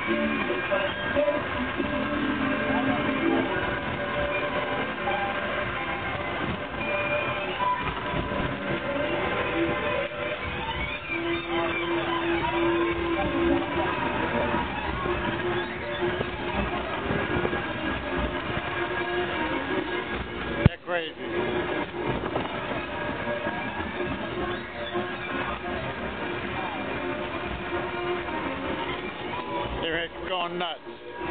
They're crazy. They're going nuts.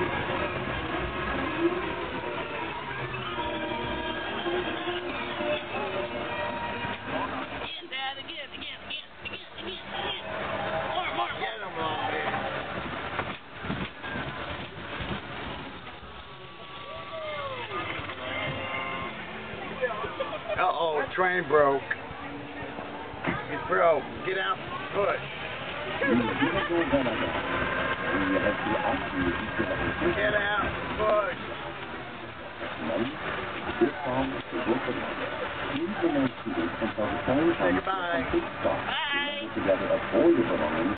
Uh-oh, train broke. It broke. Get out, push. Get out, push. Say goodbye. Bye.